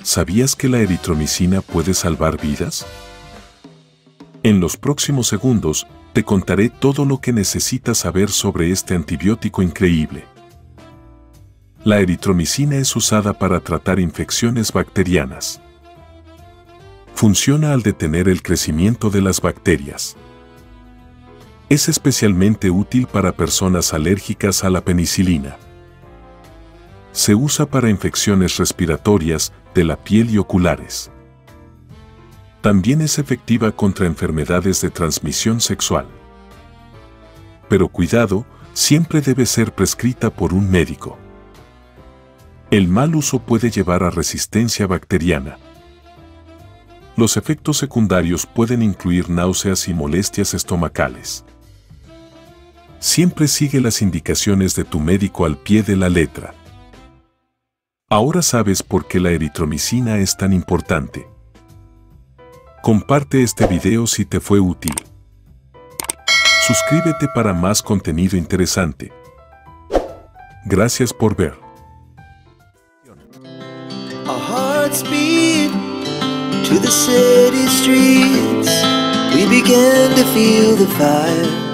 ¿Sabías que la eritromicina puede salvar vidas? En los próximos segundos, te contaré todo lo que necesitas saber sobre este antibiótico increíble. La eritromicina es usada para tratar infecciones bacterianas. Funciona al detener el crecimiento de las bacterias. Es especialmente útil para personas alérgicas a la penicilina. Se usa para infecciones respiratorias, de la piel y oculares. También es efectiva contra enfermedades de transmisión sexual. Pero cuidado, siempre debe ser prescrita por un médico. El mal uso puede llevar a resistencia bacteriana. Los efectos secundarios pueden incluir náuseas y molestias estomacales. Siempre sigue las indicaciones de tu médico al pie de la letra. Ahora sabes por qué la eritromicina es tan importante. Comparte este video si te fue útil. Suscríbete para más contenido interesante. Gracias por ver. Our hearts beat to the city streets. We began to feel the fire.